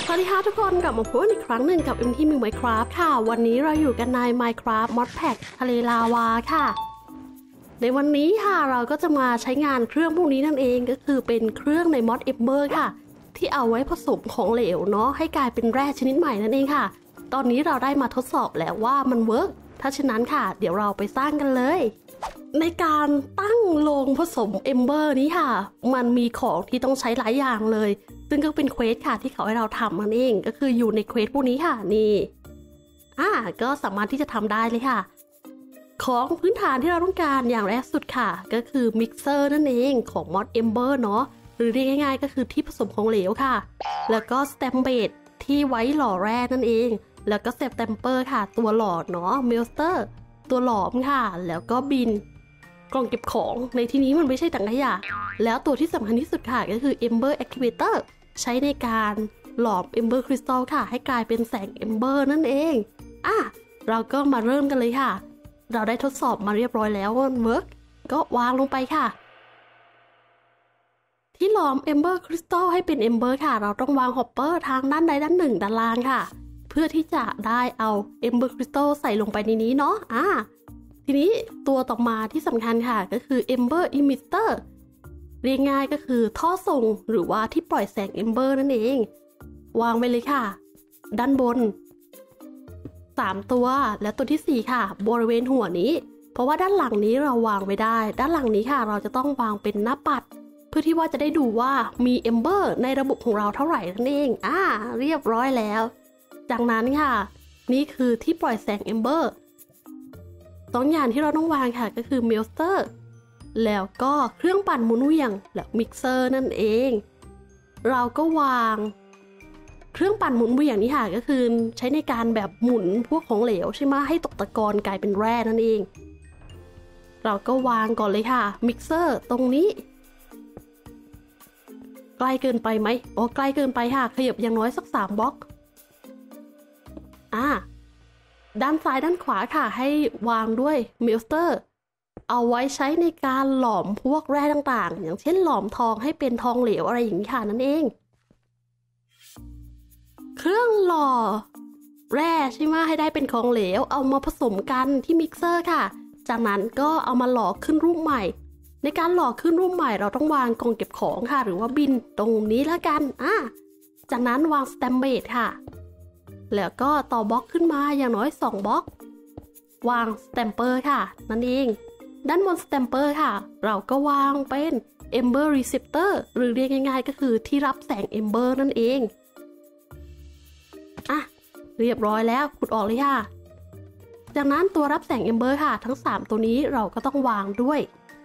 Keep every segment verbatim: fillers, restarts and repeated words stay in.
สวัสดีค่ะทุกคนกลับมาพบกันอีกครั้งหนึ่งกับ เอ็ม ที มิว Minecraft ค่ะวันนี้เราอยู่กันใน Minecraft Mod Pack ทะเลลาวาค่ะในวันนี้ค่ะเราก็จะมาใช้งานเครื่องพวกนี้นั่นเองก็คือเป็นเครื่องใน Mod Ember ค่ะที่เอาไว้ผสมของเหลวเนาะให้กลายเป็นแร่ชนิดใหม่นั่นเองค่ะตอนนี้เราได้มาทดสอบแล้วว่ามันเวิร์กถ้าเช่นนั้นค่ะเดี๋ยวเราไปสร้างกันเลยในการตั้งโรงผสม Ember นี้ค่ะมันมีของที่ต้องใช้หลายอย่างเลยซึ่งก็เป็นเควสค่ะที่เขาให้เราทำมันเองก็คืออยู่ในเควสพวกนี้ค่ะนี่อ่าก็สามารถที่จะทำได้เลยค่ะของพื้นฐานที่เราต้องการอย่างแรกสุดค่ะก็คือมิกเซอร์นั่นเองของ Mod Ember เนาะหรือเรียกง่ายๆก็คือที่ผสมของเหลวค่ะแล้วก็สแตมเบดที่ไว้หล่อแร่นั่นเองแล้วก็เซปแตมเปอร์ค่ะตัวหล่อเนาะเมลสเตอร์ตัวหลอมค่ะแล้วก็บินกล่องเก็บของในที่นี้มันไม่ใช่ถังขยะแล้วตัวที่สำคัญที่สุดค่ะก็คือ Ember Activator ใช้ในการหลอม Ember Crystal ค่ะให้กลายเป็นแสง Ember นั่นเองอ่ะเราก็มาเริ่มกันเลยค่ะเราได้ทดสอบมาเรียบร้อยแล้วว่ามันเวิร์กก็วางลงไปค่ะที่หลอม Ember Crystal ให้เป็น Ember ค่ะเราต้องวางฮอปเปอร์ทางด้านใดด้านหนึ่งด้านล่างค่ะเพื่อที่จะได้เอา Ember Crystal ใส่ลงไปในนี้เนาะอ่ะทีนี้ตัวต่อมาที่สำคัญค่ะก็คือ Ember Emitter เรียกง่ายก็คือท่อส่งหรือว่าที่ปล่อยแสง Ember นั่นเองวางไปเลยค่ะด้านบนสามตัวและตัวที่สี่ค่ะบริเวณหัวนี้เพราะว่าด้านหลังนี้เราวางไม่ได้ด้านหลังนี้ค่ะเราจะต้องวางเป็นหน้าปัดเพื่อที่ว่าจะได้ดูว่ามี Ember ในระบบของเราเท่าไหร่นั่นเองอ่าเรียบร้อยแล้วจากนั้นค่ะนี่คือที่ปล่อยแสง Emberสองอย่างที่เราต้องวางค่ะก็คือเมลสเตอร์แล้วก็เครื่องปั่นหมุนเวียงและมิกเซอร์นั่นเองเราก็วางเครื่องปั่นหมุนเวียงนี้ค่ะก็คือใช้ในการแบบหมุนพวกของเหลวใช่ไหมให้ตกตะกอนกลายเป็นแร่นั่นเองเราก็วางก่อนเลยค่ะมิกเซอร์ตรงนี้ใกล้เกินไปไหมอ๋อใกล้เกินไปค่ะขยับอย่างน้อยสักสามบล็อกอ่าด้านซ้ายด้านขวาค่ะให้วางด้วยเมลสเตอร์เอาไว้ใช้ในการหลอมพวกแร่ต่างๆอย่างเช่นหลอมทองให้เป็นทองเหลวอะไรอย่างนี้ค่ะนั่นเองเครื่องหล่อแร่ใช่ไหมให้ได้เป็นของเหลวเอามาผสมกันที่มิกเซอร์ค่ะจากนั้นก็เอามาหล่อขึ้นรูปใหม่ในการหล่อขึ้นรูปใหม่เราต้องวางกล่องเก็บของค่ะหรือว่าบินตรงนี้แล้วกันอ่ะจากนั้นวางสแตมเบดค่ะแล้วก็ต่อบล็อกขึ้นมาอย่างน้อยสองบล็อกวางสแตมเปอร์ค่ะนั่นเองด้านบนสแตมเปอร์ค่ะเราก็วางเป็น Ember Receptor หรือเรียกง่ายๆก็คือที่รับแสง Ember นั่นเองอ่ะเรียบร้อยแล้วขุดออกเลยค่ะจากนั้นตัวรับแสง Ember ค่ะทั้งสามตัวนี้เราก็ต้องวางด้วย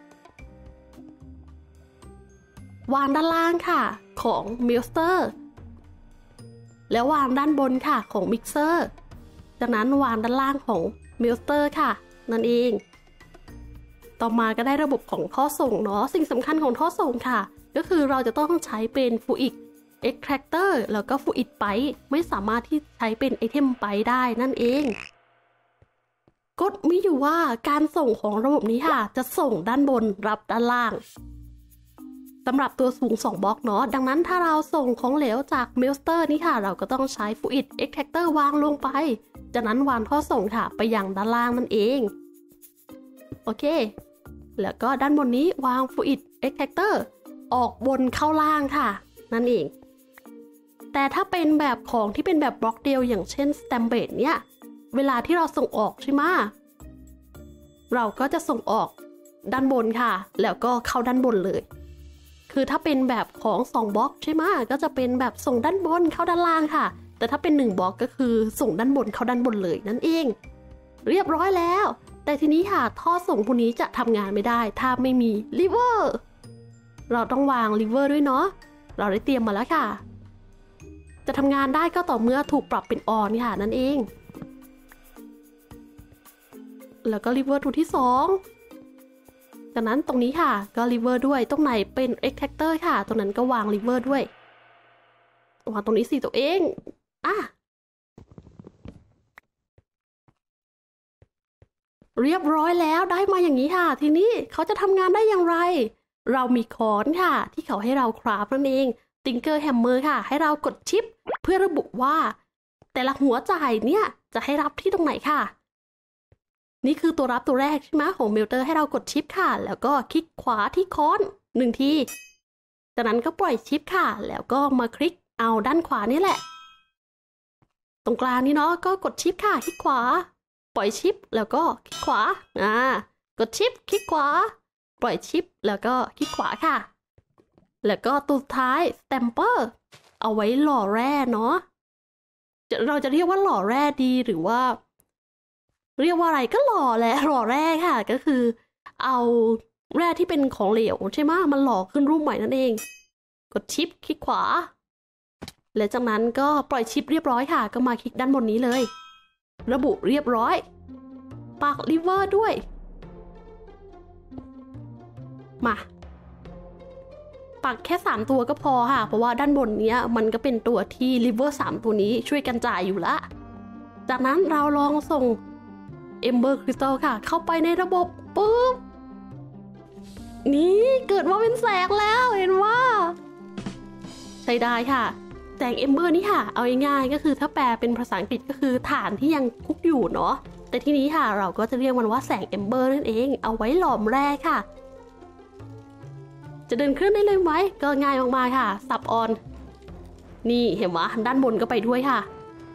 วางด้านล่างค่ะของ Melterแล้ววางด้านบนค่ะของมิกเซอร์จากนั้นวางด้านล่างของเมลสเตอร์ค่ะนั่นเองต่อมาก็ได้ระบบของท่อส่งเนาะสิ่งสำคัญของท่อส่งค่ะก็คือเราจะต้องใช้เป็นฟูอิกเอ็กแทรคเตอร์แล้วก็ฟูอิกไปไม่สามารถที่ใช้เป็นไอเทมไปได้นั่นเองกฎมีอยู่ว่าการส่งของระบบนี้ค่ะจะส่งด้านบนรับด้านล่างสำหรับตัวสูงสองบล็อกเนาะดังนั้นถ้าเราส่งของเหลวจากเมลสเตอร์นี่ค่ะเราก็ต้องใช้ฟูอิดเอ็กแทรคเตอร์วางลงไปจากนั้นวางท่อส่งค่ะไปยังด้านล่างนั่นเองโอเคแล้วก็ด้านบนนี้วางฟูอิดเอ็กแทรคเตอร์ออกบนเข้าล่างค่ะนั่นเองแต่ถ้าเป็นแบบของที่เป็นแบบบล็อกเดียวอย่างเช่นสแตมเบดเนี่ยเวลาที่เราส่งออกใช่ไหมเราก็จะส่งออกด้านบนค่ะแล้วก็เข้าด้านบนเลยคือถ้าเป็นแบบของสองบล็อกใช่ไหมก็จะเป็นแบบส่งด้านบนเข้าด้านล่างค่ะแต่ถ้าเป็นหนึ่งบล็อกก็คือส่งด้านบนเข้าด้านบนเลยนั่นเองเรียบร้อยแล้วแต่ทีนี้ค่ะท่อส่งพวกนี้จะทำงานไม่ได้ถ้าไม่มีลิเวอร์เราต้องวางลิเวอร์ด้วยเนาะเราได้เตรียมมาแล้วค่ะจะทำงานได้ก็ต่อเมื่อถูกปรับเป็นออนค่ะนั่นเองแล้วก็ลิเวอร์ตัวที่สองจากนั้นตรงนี้ค่ะก็ลิเวอร์ด้วยตรงไหนเป็น extractor ค่ะตรงนั้นก็วางลิเวอร์ด้วยวางตรงนี้สิตัวเองอ่ะเรียบร้อยแล้วได้มาอย่างนี้ค่ะทีนี้เขาจะทำงานได้อย่างไรเรามีค้อนค่ะที่เขาให้เราคราฟนั่นเอง Tinker Hammer ค่ะให้เรากดชิปเพื่อระบุว่าแต่ละหัวจ่ายเนี่ยจะให้รับที่ตรงไหนค่ะนี่คือตัวรับตัวแรกใช่ไหมของเมลเตอร์ให้เรากดชิปค่ะแล้วก็คลิกขวาที่ค้อนหนึ่งทีจากนั้นก็ปล่อยชิปค่ะแล้วก็มาคลิกเอาด้านขวานี่แหละตรงกลางนี้เนาะก็กดชิปค่ะคลิกขวาปล่อยชิปแล้วก็คลิกขวาอ่ากดชิปคลิกขวาปล่อยชิปแล้วก็คลิกขวาค่ะแล้วก็ตัวสุดท้ายสแตมเปอร์เอาไว้หล่อแร่เนาะเราจะเรียกว่าหล่อแร่ดีหรือว่าเรียกว่าอะไรก็หล่อแหละหล่อแร่ค่ะก็คือเอาแร่ที่เป็นของเหลวใช่ไหมมันหล่อขึ้นรูปใหม่นั่นเองกดชิปคลิกขวาและจากนั้นก็ปล่อยชิปเรียบร้อยค่ะก็มาคลิกด้านบนนี้เลยระบุเรียบร้อยปักลิเวอร์ด้วยมาปักแค่สามตัวก็พอค่ะเพราะว่าด้านบนเนี้ยมันก็เป็นตัวที่ลิเวอร์สามตัวนี้ช่วยกันจ่ายอยู่ละจากนั้นเราลองส่ง Ember Crystal ค่ะเข้าไปในระบบปุ๊บนี่เกิดว่าเป็นแสงแล้วเห็นว่าใช้ได้ค่ะแสง Ember นี่ค่ะเอาง่ายๆก็คือถ้าแปลเป็นภาษาอังกฤษก็คือฐานที่ยังคุกอยู่เนาะแต่ที่นี้ค่ะเราก็จะเรียกมันว่าแสง Ember นั่นเองเอาไว้หลอมแร่ค่ะจะเดินเครื่องได้เลยไหมก็ง่ายมากๆค่ะสับออนนี่เห็นไหมด้านบนก็ไปด้วยค่ะ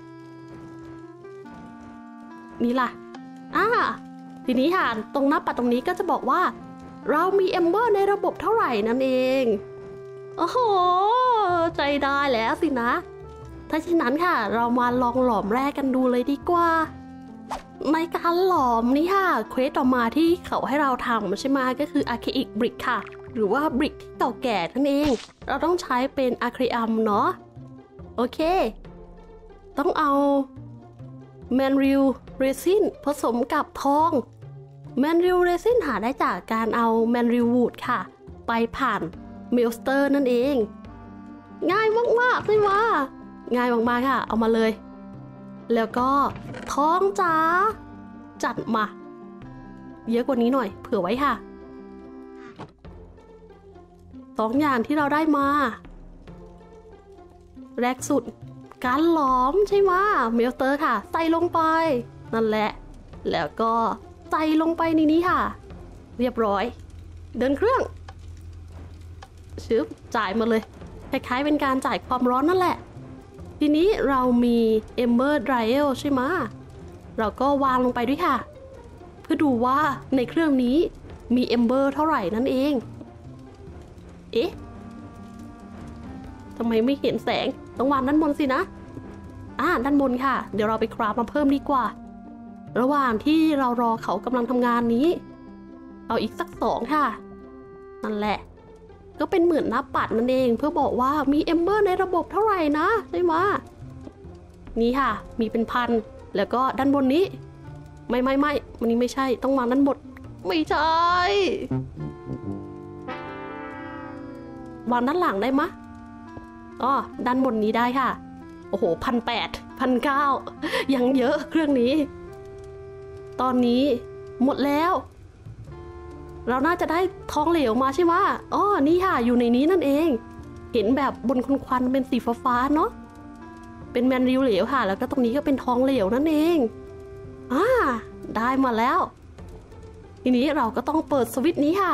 นี่ล่ะอ่าทีนี้ค่ะตรงหน้าปัดตรงนี้ก็จะบอกว่าเรามีเอมเบอร์ในระบบเท่าไหร่นั่นเองโอ้โหใจได้แล้วสินะถ้าเช่นนั้นค่ะเรามาลองหลอมแร่กันดูเลยดีกว่าในการหลอมนี่ค่ะเควสต่อมาที่เขาให้เราทำใช่ไหมก็คือ Archaic Brick ค่ะหรือว่าบริกที่เก่าแก่นั่นเองเราต้องใช้เป็นอะคริอัมเนาะโอเคต้องเอาแมนริลเรซินผสมกับทองแมนริลเรซินหาได้จากการเอาแมนริลวูดค่ะไปผ่านเมลสเตอร์นั่นเองง่ายมากๆใช่ไหมง่ายมากๆค่ะเอามาเลยแล้วก็ทองจ๋าจัดมาเยอะกว่านี้หน่อยเผื่อไว้ค่ะสองอย่างที่เราได้มาแรกสุดการหลอมใช่ไหมเมลเตอร์ค่ะใส่ลงไปนั่นแหละแล้วก็ใส่ลงไปในนี้ค่ะเรียบร้อยเดินเครื่องชึบจ่ายมาเลยคล้ายๆเป็นการจ่ายความร้อนนั่นแหละทีนี้เรามี Ember Dryer ใช่ไหมเราก็วางลงไปด้วยค่ะเพื่อดูว่าในเครื่องนี้มี Ember เท่าไหร่นั่นเองเอ๊ะทำไมไม่เห็นแสงต้องวางด้านบนสินะอ่าด้านบนค่ะเดี๋ยวเราไปคราฟมาเพิ่มดีกว่าระหว่างที่เรารอเขากำลังทำงานนี้เอาอีกสักสองค่ะนั่นแหละก็เป็นเหมือนหน้าปัดนั่นเองเพื่อบอกว่ามีเอมเบอร์ในระบบเท่าไหร่นะใช่ไหมนี่ค่ะมีเป็นพันแล้วก็ด้านบนนี้ไม่ไม่ไม่มันนี้ไม่ใช่ต้องวางด้านบนไม่ใช่วางด้านหลังได้มะอ๋อด้านบนนี้ได้ค่ะโอ้โหพันแปดพันเก้ายังเยอะเครื่องนี้ตอนนี้หมดแล้วเราน่าจะได้ทองเหลวมาใช่ไหมอ๋อนี่ค่ะอยู่ในนี้นั่นเองเห็นแบบบนควันเป็นสีฟ้าๆเนาะเป็นแมนริลเหลวค่ะแล้วก็ตรงนี้ก็เป็นทองเหลวนั่นเองอ่าได้มาแล้วทีนี้เราก็ต้องเปิดสวิตช์นี้ค่ะ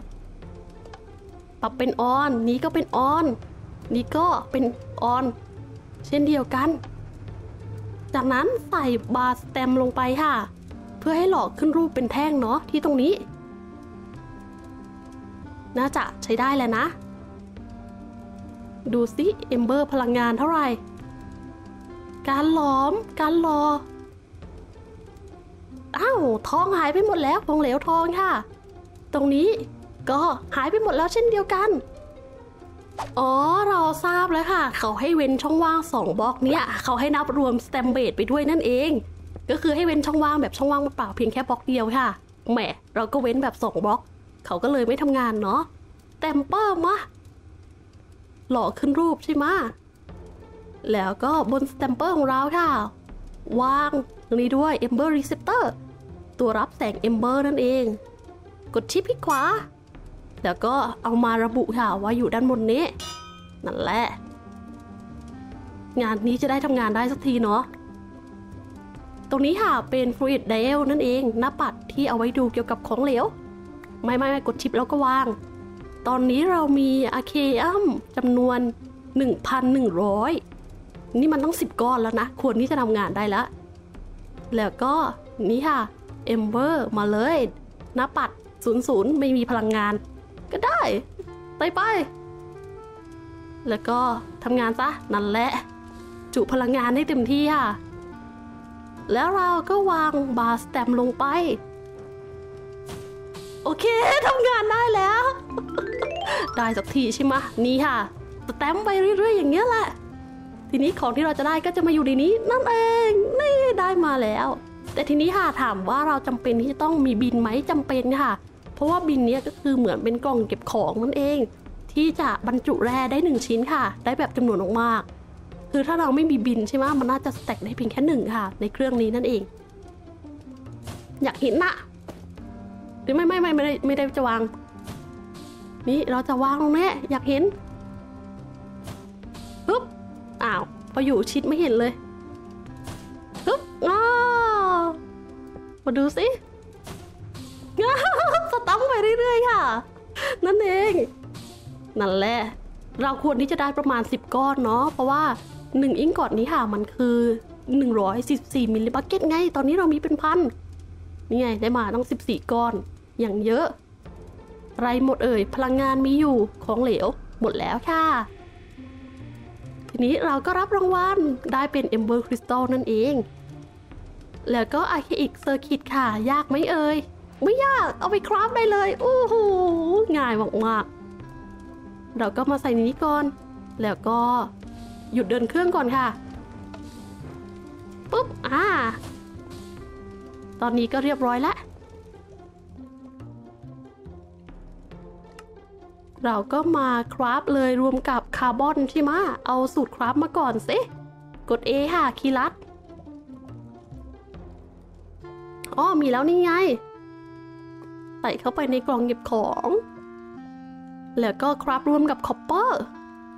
ปรับเป็นออนนี้ก็เป็นออนนี่ก็เป็นออนเช่นเดียวกันจากนั้นใส่บาร์สแตมลงไปค่ะเพื่อให้หลอกขึ้นรูปเป็นแท่งเนาะที่ตรงนี้น่าจะใช้ได้แล้วนะดูสิเอมเบอร์พลังงานเท่าไหร่การหลอมการรออ้าวทองหายไปหมดแล้วทองเหลวทองค่ะตรงนี้ก็หายไปหมดแล้วเช่นเดียวกันอ๋อเราทราบแล้วค่ะเขาให้เว้นช่องว่างสองบล็อกเนี้ยเขาให้นับรวมสแตมเบดไปด้วยนั่นเองก็คือให้เว้นช่องว่างแบบช่องว่างเปล่าเพียงแค่บล็อกเดียวค่ะแหมเราก็เว้นแบบสองบล็อกเขาก็เลยไม่ทำงานเนาะแตมเปอร์มาหล่อขึ้นรูปใช่ไหมแล้วก็บนสแตมเปอร์ของเราค่ะวางตรงนี้ด้วย Ember Receptor ตัวรับแสง Ember นั่นเองกดชิปคลิกขวาแล้วก็เอามาระบุค่ะว่าอยู่ด้านบนนี้นั่นแหละงานนี้จะได้ทำงานได้สักทีเนาะตรงนี้ค่ะเป็น Fluid Dial นั่นเองหน้าปัดที่เอาไว้ดูเกี่ยวกับของเหลวไม่ไม่ไม่กดชิปแล้วก็วางตอนนี้เรามีอะเคอัมจำนวน หนึ่งพันหนึ่งร้อย นี่มันต้องสิบก้อนแล้วนะควรที่จะทำงานได้แล้วแล้วก็นี่ค่ะ Ember มาเลยหน้าปัดศูนย์ ศูนย์ไม่มีพลังงานก็ได้ไปไปแล้วก็ทำงานซะนั่นแหละจุพลังงานให้เต็มที่ค่ะแล้วเราก็วางบาร์สแตมลงไปโอเคทำงานได้แล้ว ได้สักทีใช่ไหมนี่ค่ะสแตมไปเรื่อยๆอย่างเงี้ยแหละทีนี้ของที่เราจะได้ก็จะมาอยู่ในนี้นั่นเองนี่ได้มาแล้วแต่ทีนี้ค่ะถามว่าเราจำเป็นที่จะต้องมีบินไหมจำเป็นค่ะเพราะว่าบินนี้ก็คือเหมือนเป็นกล่องเก็บของนั่นเองที่จะบรรจุแร่ได้หนึ่งชิ้นค่ะได้แบบจำนวนมากๆคือถ้าเราไม่มีบินใช่ไหมมันน่าจะสแต็กได้เพียงแค่หนึ่งค่ะในเครื่องนี้นั่นเองอยากเห็นนะหรือไม่ไม่ไม่ไม่ได้ไม่ได้จะวางนี่เราจะวางตรงนี้อยากเห็นปึ๊บอ้าวพออยู่ชิดไม่เห็นเลยปึ๊บอ้าวมาดูสิสตัมไปเรื่อยๆค่ะนั่นเองนั่นแหละเราควรที่จะได้ประมาณสิบก้อนเนาะเพราะว่าหนึ่งอิงกอดนี้ค่ะมันคือหนึ่งร้อยสี่สิบสี่มิลลิบัคเก็ตไงตอนนี้เรามีเป็นพันนี่ไงได้มาต้องสิบสี่ก้อนอย่างเยอะไรหมดเอ่ยพลังงานมีอยู่ของเหลวหมดแล้วค่ะทีนี้เราก็รับรางวัลได้เป็น Ember Crystal นั่นเองแล้วก็ Archaic Circuit ค่ะยากไหมเอ่ยไม่ยากเอาไปคราฟได้เลยโอ้โหง่ายมากๆเราก็มาใส่นี้ก่อนแล้วก็หยุดเดินเครื่องก่อนค่ะปุ๊บอ่าตอนนี้ก็เรียบร้อยแล้วเราก็มาคราฟเลยรวมกับคาร์บอนใช่ไหมเอาสูตรคราฟมาก่อนสิกด A ค่ะคีย์ลัดอ๋อมีแล้วนี่ไงใส่เข้าไปในกล่องเก็บของแล้วก็คราฟรวมกับคอปเปอร์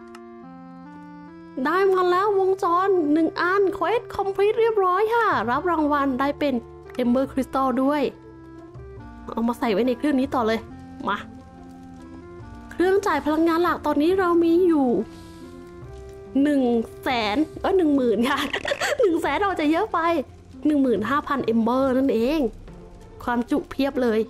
ได้มาแล้ววงจรหนึ่งอันเควสคอมพลีทเรียบร้อยค่ะรับรางวัลได้เป็น Ember Crystal ด้วยเอามาใส่ไว้ในเครื่องนี้ต่อเลยมาเครื่องจ่ายพลังงานหลักตอนนี้เรามีอยู่หนึ่งแสนเออหนึ่งหมื่นค่ะ หนึ่งแสนเราจะเยอะไปหนึ่งหมื่นห้าพัน Ember นั่นเองความจุเพียบเลย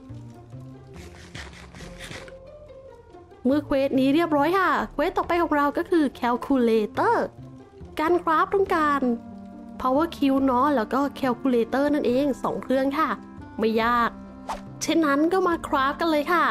เมื่อเควสนี้เรียบร้อยค่ะเควสต่อไปของเราก็คือ Calculator การคราฟต้องการ Power Cube เนาะแล้วก็ Calculator นั่นเองสองเครื่องค่ะไม่ยากเช่นนั้นก็มาคราฟกันเลยค่ะ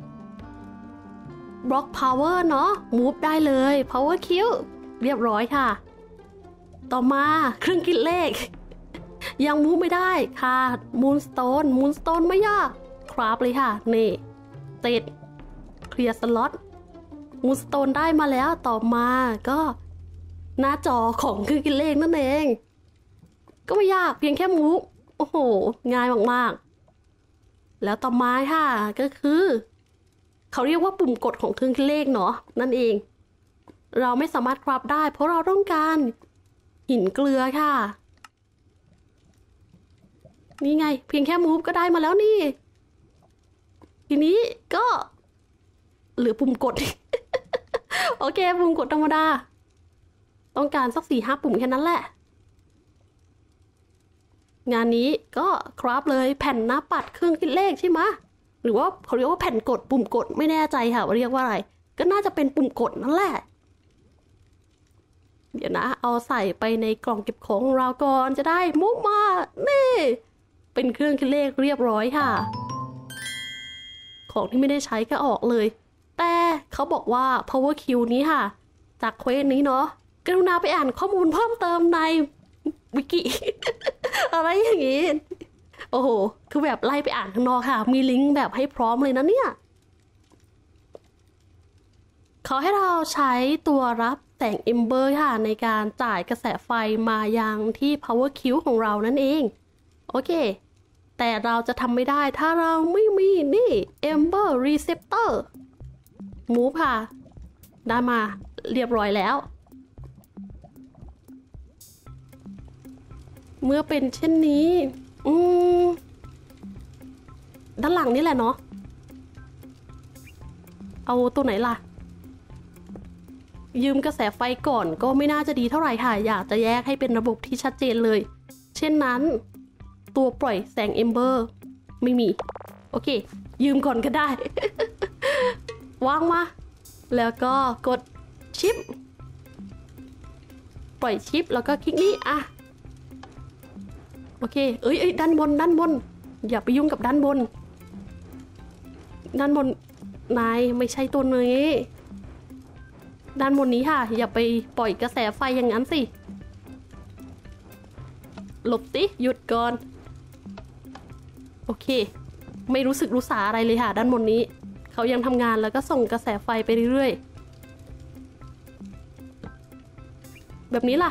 Block Power เนาะ Move ได้เลย Power Cube เรียบร้อยค่ะต่อมาเครื่องคิดเลขยัง Move ไม่ได้ค่ะ Moonstone Moonstone ไม่ยากคราฟเลยค่ะนี่เสร็จเคลียร์สล็อตมูนสโตนได้มาแล้วต่อมาก็หน้าจอของเครื่องคิดเลขนั่นเองก็ไม่ยากเพียงแค่มูฟโอ้โหง่ายมากๆแล้วต่อมาค่ะก็คือเขาเรียกว่าปุ่มกดของเครื่องคิดเลขเนาะนั่นเองเราไม่สามารถคราฟได้เพราะเราต้องการหินเกลือค่ะนี่ไงเพียงแค่มูฟก็ได้มาแล้วนี่ทีนี้ก็หรือปุ่มกด โอเคปุ่มกดธรรมดาต้องการสักสี่ห้าปุ่มแค่นั้นแหละงานนี้ก็คราฟเลยแผ่นหน้าปัดเครื่องคิดเลขใช่ไหมหรือว่าเขาเรียกว่าแผ่นกดปุ่มกดไม่แน่ใจค่ะว่าเรียกว่าอะไรก็น่าจะเป็นปุ่มกดนั่นแหละเดี๋ยวนะเอาใส่ไปในกล่องเก็บของเราก่อนจะได้มุกมานี่เป็นเครื่องคิดเลขเรียบร้อยค่ะของที่ไม่ได้ใช้ก็ออกเลยแต่เขาบอกว่า Power Cube นี้ค่ะจากเควสนี้เนาะกรุณาไปอ่านข้อมูลเพิ่มเติมในวิกิ อะไรอย่างงี้โอ้โหคือแบบไล่ไปอ่านข้างนอกค่ะมีลิงก์แบบให้พร้อมเลยนะเนี่ยเขาให้เราใช้ตัวรับแสง Ember ค่ะในการจ่ายกระแสไฟมายังที่ Power Cube ของเรานั่นเองโอเคแต่เราจะทำไม่ได้ถ้าเราไม่มีนี่ Ember Receptor Move ค่ะได้มาเรียบร้อยแล้วเมื่อเป็นเช่นนี้อืมด้านหลังนี่แหละเนาะเอาตัวไหนล่ะยืมกระแสไฟก่อนก็ไม่น่าจะดีเท่าไหร่ค่ะอยากจะแยกให้เป็นระบบที่ชัดเจนเลยเช่นนั้นตัวปล่อยแสงเอมเบอร์ไม่มีโอเคยืมก่อนก็ได้ วางมาแล้วก็กดชิปปล่อยชิปแล้วก็คลิกนี้อ่ะโอเคเอ้ยเอ้ยด้านบนด้านบนอย่าไปยุ่งกับด้านบนด้านบนนายไม่ใช่ตัวนี้ด้านบนนี้ค่ะอย่าไปปล่อยกระแสไฟอย่างนั้นสิหลบติหยุดก่อนโอเคไม่รู้สึกรู้สาอะไรเลยค่ะด้านบนนี้เขายังทำงานแล้วก็ส่งกระแสไฟไปเรื่อยๆแบบนี้ล่ะ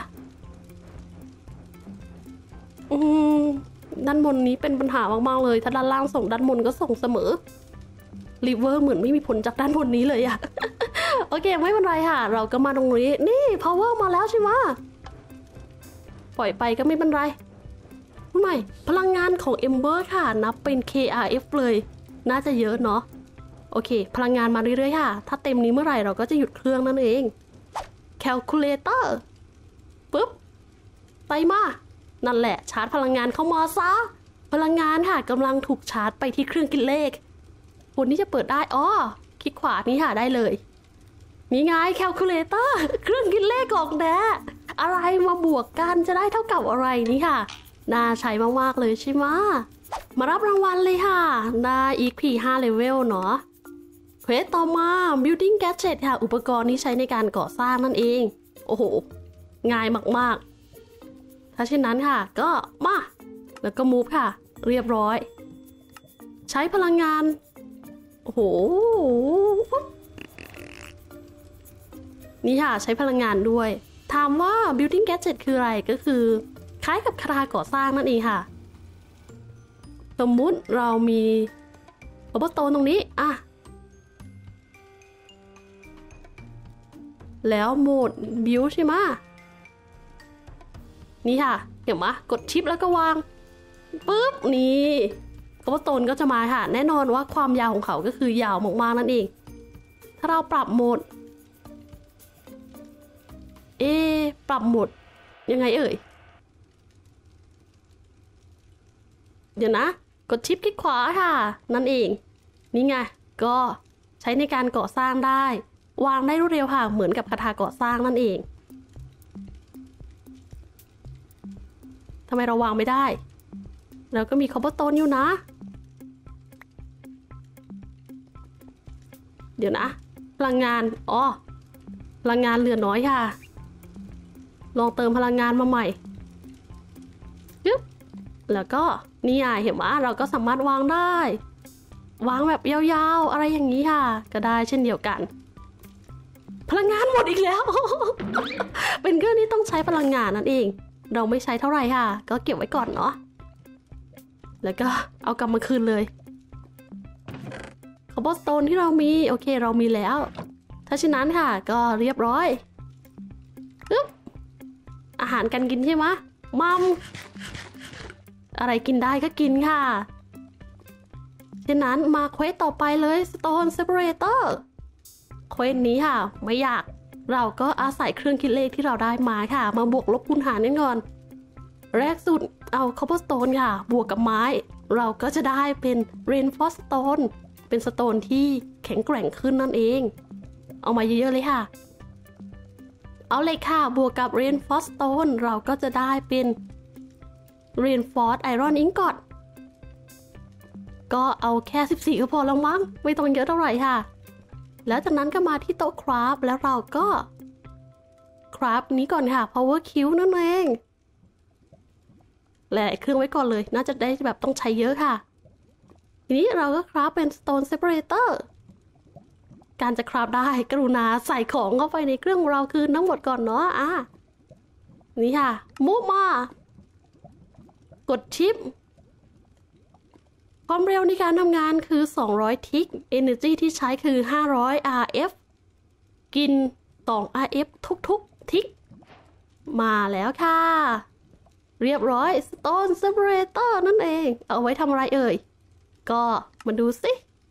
อืมด้านบนนี้เป็นปัญหามากๆเลยถ้าด้านล่างส่งด้านบนก็ส่งเสมอรีเวอร์เหมือนไม่มีผลจากด้านบนนี้เลยอะ โอเคไม่เป็นไรค่ะเราก็มาตรงนี้นี่ power มาแล้วใช่ไหมปล่อยไปก็ไม่เป็นไรทำไมพลังงานของ Ember ค่ะนับเป็น เค อาร์ เอฟ เลยน่าจะเยอะเนาะโอเคพลังงานมาเรื่อยๆค่ะถ้าเต็มนี้เมื่อไหร่เราก็จะหยุดเครื่องนั่นเอง Calculator ปึ๊บไปมานั่นแหละชาร์จพลังงานเข้ามาซะพลังงานค่ะกำลังถูกชาร์จไปที่เครื่องคิดเลขคนนี้จะเปิดได้อ๋อคลิกขวานี้ค่ะได้เลยนี่ไง Calculator เครื่องคิดเลขของแท้อะไรมาบวกกันจะได้เท่ากับอะไรนี่ค่ะน่าใช้มากๆเลยใช่ไหมมารับรางวัลเลยค่ะได้ อี พี ห้า level เนาะเควสต่อมา building gadget ค่ะอุปกรณ์ที่ใช้ในการก่อสร้างนั่นเองโอ้โหง่ายมากๆถ้าเช่นนั้นค่ะก็มาแล้วก็ move ค่ะเรียบร้อยใช้พลังงานโอ้โหนี่ค่ะใช้พลังงานด้วยถามว่า building gadget คืออะไรก็คือคล้ายกับคาถาก่อสร้างนั่นเองค่ะสมมุติเรามีโอเบอร์โตนตรงนี้อ่ะแล้วโหมด build ใช่ไหมนี่ค่ะเห็นไหมกดชิปแล้วก็วางปึ๊บนี่โอเบอร์โตนก็จะมาค่ะแน่นอนว่าความยาวของเขาก็คือยาวมากๆนั่นเองถ้าเราปรับโหมดเอ๊ปรับโหมดยังไงเอ่ยเดี๋ยวนะกดชิปคลิกขวาค่ะนั่นเองนี่ไงก็ใช้ในการก่อสร้างได้วางได้รวดเร็วค่ะเหมือนกับคาถาก่อสร้างนั่นเองทำไมเราวางไม่ได้แล้วก็มีคอปเปอร์โตนอยู่นะเดี๋ยวนะพลังงานอ๋อพลังงานเหลือน้อยค่ะลองเติมพลังงานมาใหม่ปึ๊บแล้วก็นี่อ่ะเห็นว่าเราก็สามารถวางได้วางแบบยาวๆอะไรอย่างนี้ค่ะก็ได้เช่นเดียวกันพลังงานหมดอีกแล้ว เป็นเครื่องที่ต้องใช้พลังงานนั่นเองเราไม่ใช้เท่าไหร่ค่ะก็เก็บไว้ก่อนเนาะแล้วก็เอากลับมาคืนเลยคอปเปอร์สโตนที่เรามีโอเคเรามีแล้วถ้าเช่นนั้นค่ะก็เรียบร้อยปึ๊บอาหารกันกินใช่ไหมมัมอะไรกินได้ก็กินค่ะเช่นนั้นมาเควสต่อไปเลย Stone Separator เควสนี้ค่ะไม่ยากเราก็อาศัยเครื่องคิดเลขที่เราได้มาค่ะมาบวกลบคูณหารกันก่อนแรกสุดเอา Cobblestone ค่ะบวกกับไม้เราก็จะได้เป็น Reinforced Stone เป็นสโตนที่แข็งแกร่งขึ้นนั่นเองเอามาเยอะๆเลยค่ะเอาเหล็กค่ะบวกกับ Reinforced Stone เราก็จะได้เป็น Reinforced Iron Ingot ก็เอาแค่สิบสี่ก็พอแล้วมั้งไม่ต้องเยอะเท่าไหร่ค่ะแล้วจากนั้นก็มาที่โต๊ะคราฟแล้วเราก็คราฟนี้ก่อนค่ะ Power Cube นั่นเองหลายๆเครื่องไว้ก่อนเลยน่าจะได้แบบต้องใช้เยอะค่ะทีนี้เราก็คราฟเป็น Stone Separator การจะคราฟได้กรุณาใส่ของเข้าไปในเครื่องของเราคือทั้งหมดก่อนเนาะอ่ะนี่ค่ะมุฟมากดชิปความเร็วในการทำงานคือสองร้อยทิก Energy ที่ใช้คือห้าร้อย อาร์ เอฟ กินสอง อาร์ เอฟ ทุกๆทิกมาแล้วค่ะเรียบร้อย Stone Separator นั่นเองเอาไว้ทำอะไรเอ่ยก็มาดูสิ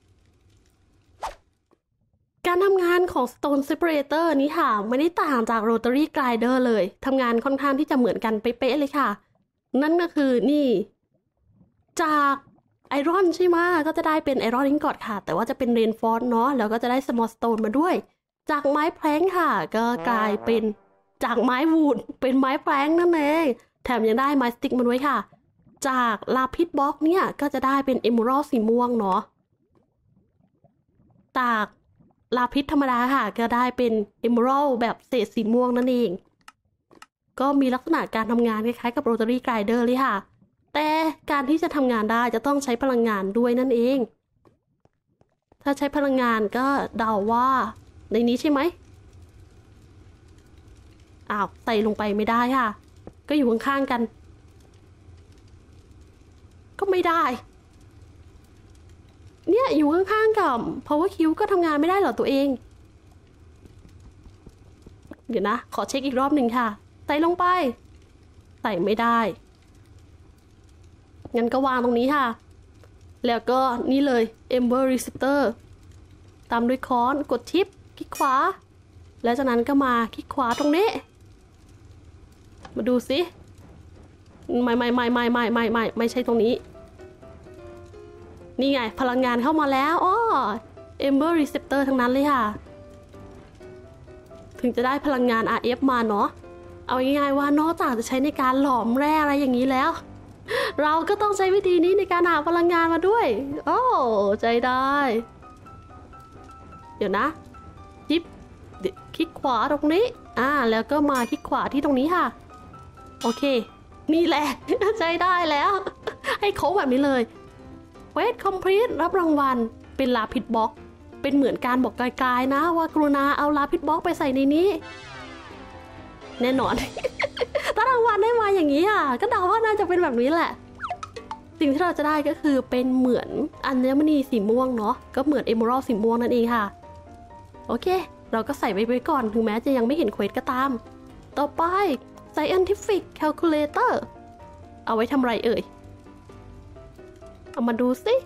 การทำงานของ Stone Separator นี้ค่ะไม่ได้ต่างจาก Rotary Grinder เลยทำงานค่อนข้างที่จะเหมือนกันเป๊ะๆเลยค่ะนั่นก็คือนี่จากไอรอนใช่ไหมก็จะได้เป็นไอรอนอิงกอตค่ะแต่ว่าจะเป็นเรนฟอร์สเนาะแล้วก็จะได้ Small Stone มาด้วยจากไม้แพลงค่ะก็กลายเป็นจากไม้วูดเป็นไม้แพลงนั่นเองแถมยังได้ไม้สติ๊กมาด้วยค่ะจากลาพิสบล็อกเนี่ยก็จะได้เป็นเอเมอรัลสีม่วงเนาะจากลาพิสธรรมดาค่ะก็ได้เป็นเอเมอรัลแบบเศษสีม่วงนั่นเองก็มีลักษณะการทำงานคล้ายๆกับโรตารี่ไกรเดอร์เลยค่ะแต่การที่จะทำงานได้จะต้องใช้พลังงานด้วยนั่นเองถ้าใช้พลังงานก็เดาว่าในนี้ใช่ไหมอ้าวใส่ลงไปไม่ได้ค่ะก็อยู่ข้างๆกันก็ไม่ได้เนี่ยอยู่ข้างๆกับ Power Cube ก็ทำงานไม่ได้เหรอตัวเองเดี๋ยวนะขอเช็คอีกรอบหนึ่งค่ะใส่ลงไปใส่ไม่ได้งั้นก็วางตรงนี้ค่ะแล้วก็นี่เลย Ember Receptor ตามด้วยค้อนกดชิปคลิกขวาแล้วจากนั้นก็มาคลิกขวาตรงนี้มาดูสิไม่ไม่ไม่ไม่ไม่ไม่ไม่ไม่ใช่ตรงนี้นี่ไงพลังงานเข้ามาแล้วอ้อ Ember Receptor ทั้งนั้นเลยค่ะถึงจะได้พลังงาน อาร์ เอฟ มาเนาะเอาง่ายๆว่านอกจากจะใช้ในการหลอมแร่อะไรอย่างนี้แล้วเราก็ต้องใช้วิธีนี้ในการหาพลังงานมาด้วยโอ้ใจได้เดี๋ยวนะยิบคลิกขวาตรงนี้อ่าแล้วก็มาคลิกขวาที่ตรงนี้ค่ะโอเคนี่แหละใจได้แล้วให้โค้งแบบนี้เลยเวทคอมพลีทรับรางวัลเป็นลาพิสบล็อกเป็นเหมือนการบอกไกลๆนะว่ากรุณาเอาลาพิสบล็อกไปใส่ในนี้แน่นอน ถ้ารางวัลได้มาอย่างนี้อ่ะก็เดาว่าน่าจะเป็นแบบนี้แหละสิ่งที่เราจะได้ก็คือเป็นเหมือนอัญมณีสีม่วงเนาะก็เหมือนเอเมอรัลสีม่วงนั่นเองค่ะโอเคเราก็ใส่ไปไว้ก่อนถึงแม้จะยังไม่เห็นเควสก็ตามต่อไป Scientific Calculator เอาไว้ทำอะไรเอ่ยเอามาดูสิ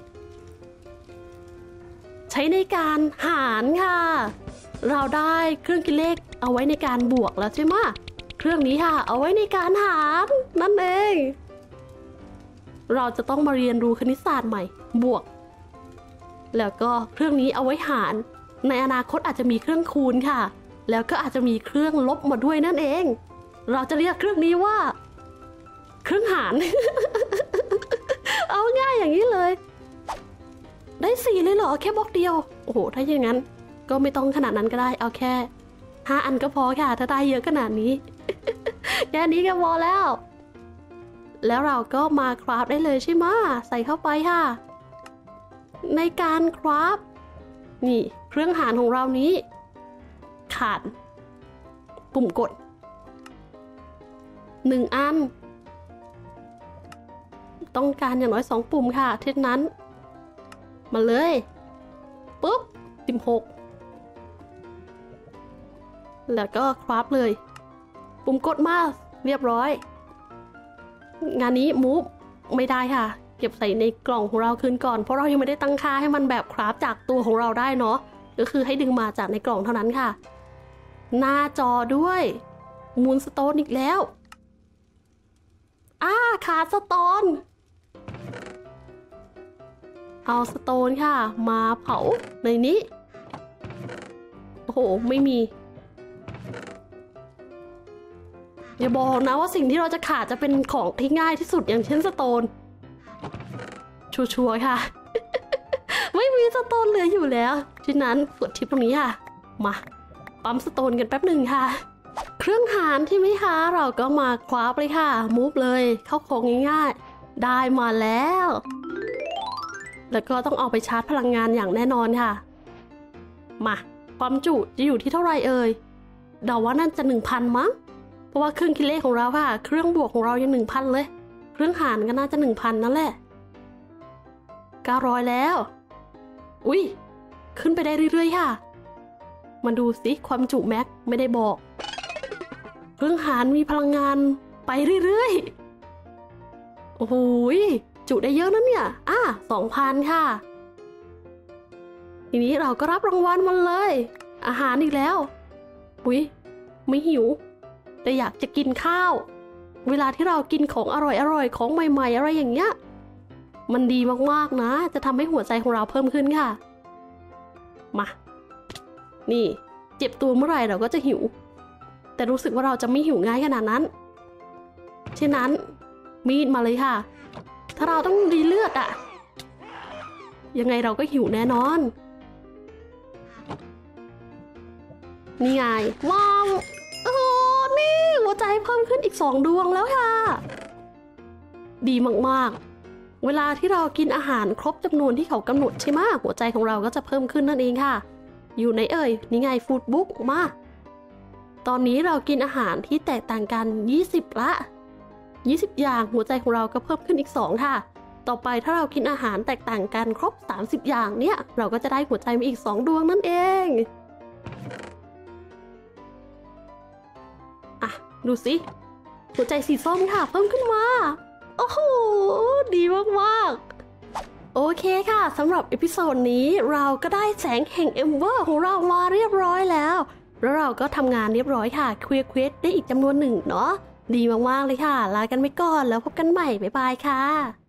ใช้ในการหารค่ะเราได้เครื่องคิดเลขเอาไว้ในการบวกแล้วใช่ไหมเครื่องนี้ค่ะเอาไว้ในการหารนั่นเองเราจะต้องมาเรียนรู้คณิตศาสตร์ใหม่บวกแล้วก็เครื่องนี้เอาไว้หารในอนาคตอาจจะมีเครื่องคูณค่ะแล้วก็อาจจะมีเครื่องลบมาด้วยนั่นเองเราจะเรียกเครื่องนี้ว่าเครื่องหาร เอาง่ายอย่างนี้เลยได้สี่เลยเหรอแค่บล็อกเดียวโอ้โหถ้าอย่างนั้นก็ไม่ต้องขนาดนั้นก็ได้เอาแค่ห้าอันก็พอค่ะถ้าได้เยอะขนาดนี้ แค่นี้ก็พอแล้วแล้วเราก็มาคราฟได้เลยใช่ไหมใส่เข้าไปค่ะในการคราฟนี่เครื่องหารของเรานี้ขาดปุ่มกดหนึ่งอันต้องการอย่างน้อยสองปุ่มค่ะเท่านั้นมาเลยปุ๊บสิบหกแล้วก็คราฟเลยปุ่มกดมาเรียบร้อยงานนี้มูฟไม่ได้ค่ะเก็บใส่ในกล่องของเราคืนก่อนเพราะเรายังไม่ได้ตั้งค่าให้มันแบบคราฟจากตัวของเราได้เนาะก็คือให้ดึงมาจากในกล่องเท่านั้นค่ะหน้าจอด้วยมูนสโตนอีกแล้วอ้าขาดสโตนเอาสโตนค่ะมาเผาในนี้โอ้โหไม่มีอย่าบอกนะว่าสิ่งที่เราจะขาดจะเป็นของที่ง่ายที่สุดอย่างเช่นสโตนชัวร์ๆค่ะ ไม่มีสโตนเหลืออยู่แล้วฉะนั้นกดทิปตรงนี้ค่ะมาปั๊มสโตนกันแป๊บหนึ่งค่ะเครื่องหารที่ไม่คะเราก็มาคว้าไปค่ะมูฟเลยเข้าของง่ายๆได้มาแล้วแล้วก็ต้องเอาไปชาร์จพลังงานอย่างแน่นอนค่ะมาความจุจะอยู่ที่เท่าไหร่เอ่ยเดาว่าน่าจะ หนึ่งพัน มั้งเพราะว่าเครื่องคิดเลขของเราค่ะเครื่องบวกของเรายัง หนึ่งพัน เลยเครื่องหารก็น่าจะ หนึ่งพัน นั่นแหละเก้าร้อยแล้วอุ้ยขึ้นไปได้เรื่อยๆค่ะมาดูสิความจุแม็กไม่ได้บอกเครื่องหารมีพลังงานไปเรื่อยๆโอ้โหจุได้เยอะนะเนี่ยอ่ะสองพันค่ะทีนี้เราก็รับรางวัลมาเลยอาหารอีกแล้วอุ้ยไม่หิวแต่อยากจะกินข้าวเวลาที่เรากินของอร่อยๆของใหม่ๆอะไรอย่างเงี้ยมันดีมากๆนะจะทำให้หัวใจของเราเพิ่มขึ้นค่ะมานี่เจ็บตัวเมื่อไหร่เราก็จะหิวแต่รู้สึกว่าเราจะไม่หิวง่ายขนาดนั้นฉะนั้นมีดมาเลยค่ะถ้าเราต้องรีเลือดอะยังไงเราก็หิวแน่นอนนี่ไงว้าวโอ้นี่หัวใจเพิ่มขึ้นอีกสองดวงแล้วค่ะดีมากๆเวลาที่เรากินอาหารครบจำนวนที่เขากำหนดใช่ไหมหัวใจของเราก็จะเพิ่มขึ้นนั่นเองค่ะอยู่ในเอ่ยนี่ไงฟู้ดบุ๊กมาตอนนี้เรากินอาหารที่แตกต่างกันยี่สิบละยี่สิบอย่างหัวใจของเราก็เพิ่มขึ้นอีกสองค่ะต่อไปถ้าเรากินอาหารแตกต่างกันครบสามสิบอย่างเนี่ยเราก็จะได้หัวใจมาอีกสองดวงนั่นเองอ่ะดูสิหัวใจสีส้มค่ะเพิ่มขึ้นมาโอ้โหดีมากๆโอเคค่ะสำหรับเอพิโซดนี้เราก็ได้แสงแห่งเอมเบอร์ของเรามาเรียบร้อยแล้วแล้วเราก็ทำงานเรียบร้อยค่ะเคลียร์เควสได้อีกจำนวนหนึ่งเนาะดีมากๆเลยค่ะลากันไปก่อนแล้วพบกันใหม่บ๊ายบายค่ะ